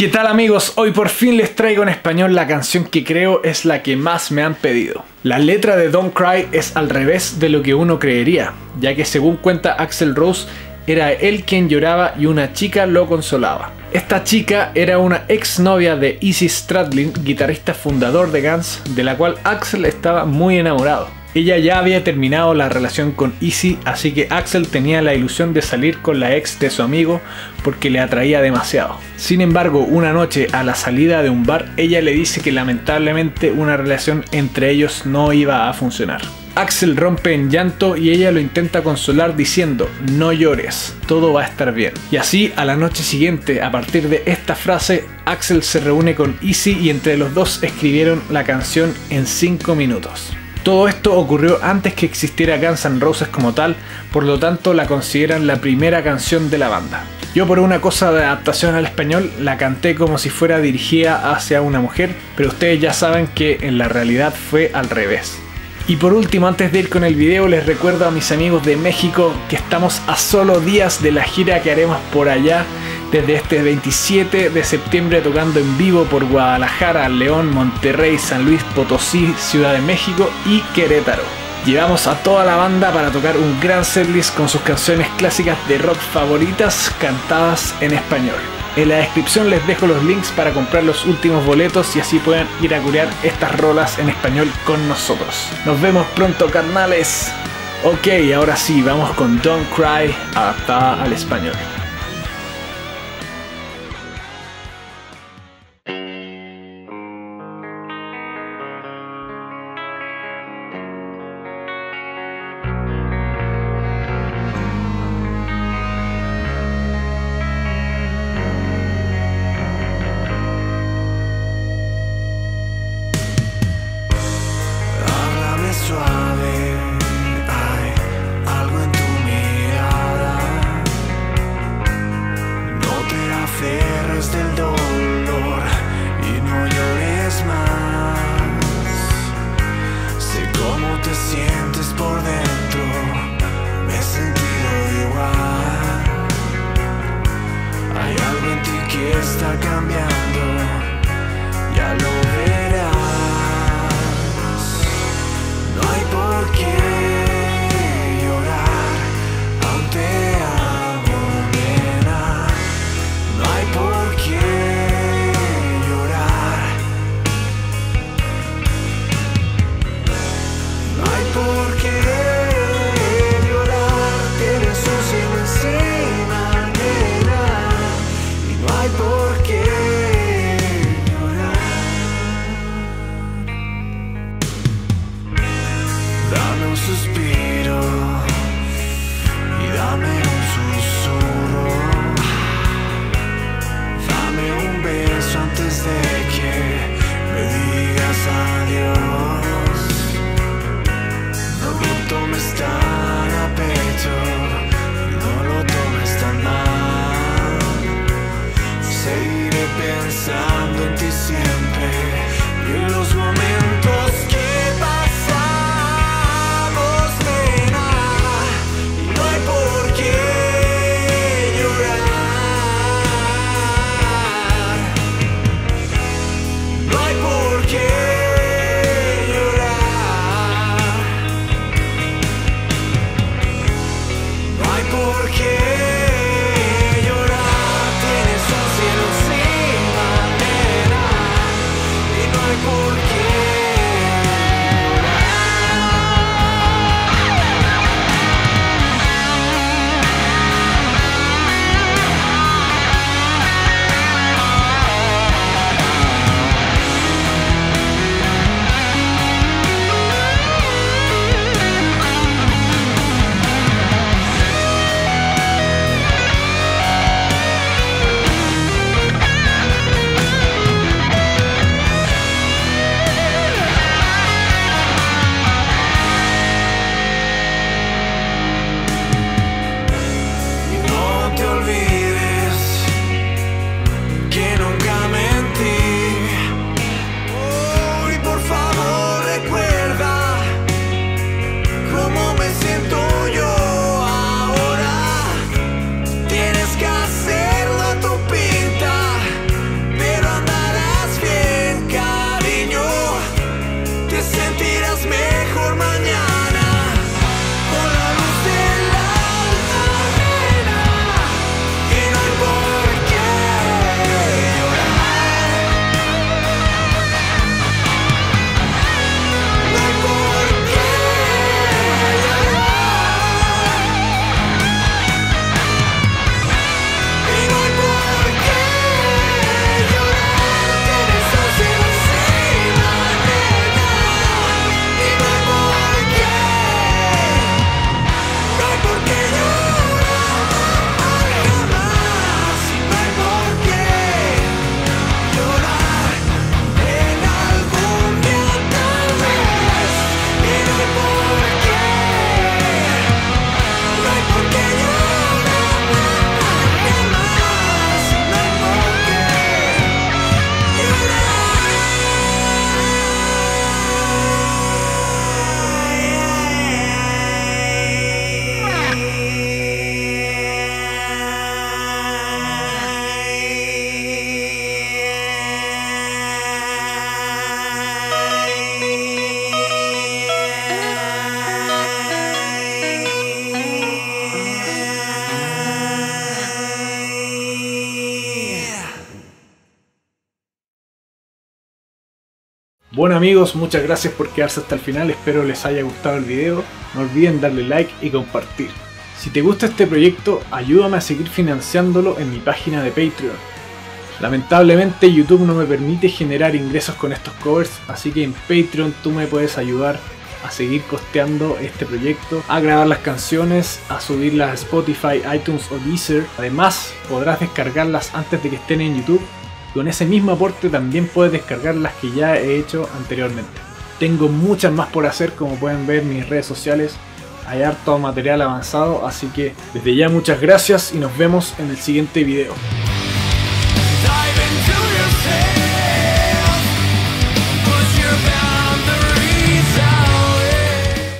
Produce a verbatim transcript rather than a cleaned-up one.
¿Qué tal amigos? Hoy por fin les traigo en español la canción que creo es la que más me han pedido. La letra de Don't Cry es al revés de lo que uno creería, ya que según cuenta Axl Rose, era él quien lloraba y una chica lo consolaba. Esta chica era una ex novia de Izzy Stradlin, guitarrista fundador de Guns, de la cual Axl estaba muy enamorado. Ella ya había terminado la relación con Izzy, así que Axl tenía la ilusión de salir con la ex de su amigo porque le atraía demasiado. Sin embargo, una noche a la salida de un bar, ella le dice que lamentablemente una relación entre ellos no iba a funcionar. Axl rompe en llanto y ella lo intenta consolar diciendo: no llores, todo va a estar bien. Y así, a la noche siguiente, a partir de esta frase, Axl se reúne con Izzy y entre los dos escribieron la canción en cinco minutos. Todo esto ocurrió antes que existiera Guns N' Roses como tal, por lo tanto la consideran la primera canción de la banda. Yo, por una cosa de adaptación al español, la canté como si fuera dirigida hacia una mujer, pero ustedes ya saben que en la realidad fue al revés. Y por último, antes de ir con el video, les recuerdo a mis amigos de México que estamos a solo días de la gira que haremos por allá desde este veintisiete de septiembre, tocando en vivo por Guadalajara, León, Monterrey, San Luis Potosí, Ciudad de México y Querétaro. Llevamos a toda la banda para tocar un gran setlist con sus canciones clásicas de rock favoritas cantadas en español. En la descripción les dejo los links para comprar los últimos boletos y así pueden ir a corear estas rolas en español con nosotros. Nos vemos pronto, carnales. Ok, ahora sí, vamos con Don't Cry, adaptada al español. Suave, hay algo en tu mirada. No te aferres del dolor y no llores más. Sé cómo te sientes por dentro, me he sentido igual. Hay algo en ti que está cambiando, ya lo verás. No hay por qué llorar, aún te amo, nena. No hay por qué llorar. No hay por qué llorar, tienes un cielo encima, nena. Y no hay por qué un suspiro y dame un susurro. Dame un beso antes de que me digas adiós. No lo tomes tan a pecho, no lo tomes tan mal. Seguiré pensando en ti siempre y en los momentos que por qué Bueno amigos, muchas gracias por quedarse hasta el final, espero les haya gustado el video, no olviden darle like y compartir. Si te gusta este proyecto, ayúdame a seguir financiándolo en mi página de Patreon. Lamentablemente YouTube no me permite generar ingresos con estos covers, así que en Patreon tú me puedes ayudar a seguir costeando este proyecto, a grabar las canciones, a subirlas a Spotify, iTunes o Deezer. Además, podrás descargarlas antes de que estén en YouTube. Con ese mismo aporte también puedes descargar las que ya he hecho anteriormente. Tengo muchas más por hacer, como pueden ver en mis redes sociales. Hay harto material avanzado, así que desde ya muchas gracias y nos vemos en el siguiente video. Dive into your